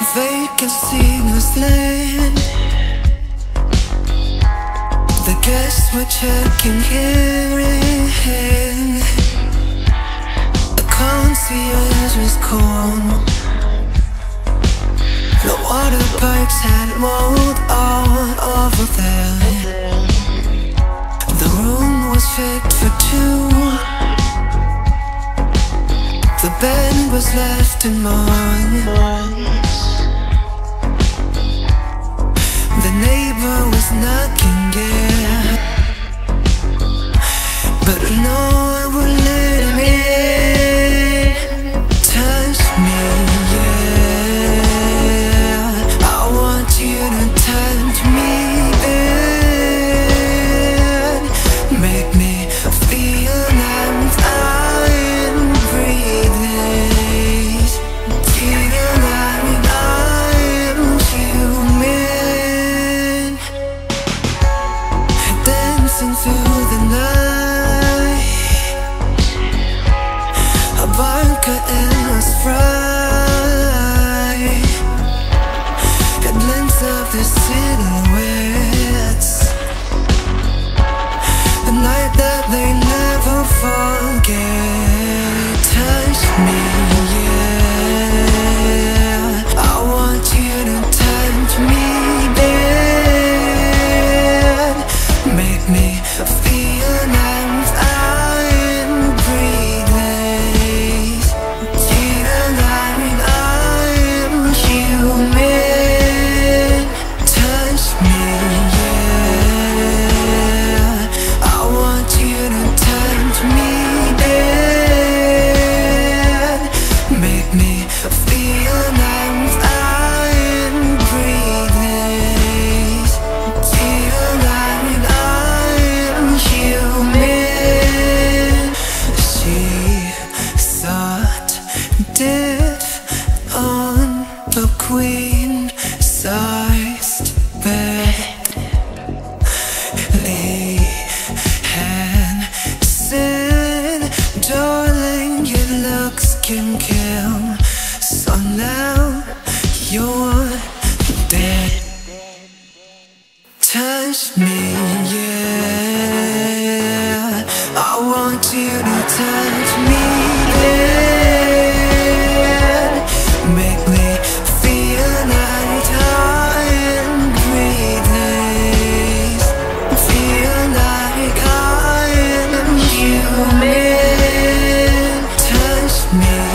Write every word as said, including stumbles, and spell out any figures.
vacancy was land. The guests were checking in. The concierge was cold. The water pipes had mold all over them. The room was fit for two. The bed was left in mourns. The neighbor was knocking, yeah, but no one would let him in. Touch me, yeah, I want you to touch me, then make me feel I'm flying, breathing. Feel like I'm human, dancing through the night. A vodka and was fried. A glimpse of the silhouettes, the night that they never forget. Touch me, yeah, I want you to touch me, then make me feel I'm flying, breathing. Feel like I'm human. Touch me, yeah, I want you to touch me, then make me feel I'm flying, breathing. Feel like I'm human. She thought death on the queen-sized bed. Lee had said, darling, your looks can kill, so now you're dead. Touch me, yeah, I want you to touch me, then make me feel like I'm breathing. Feel like I'm human. Touch me,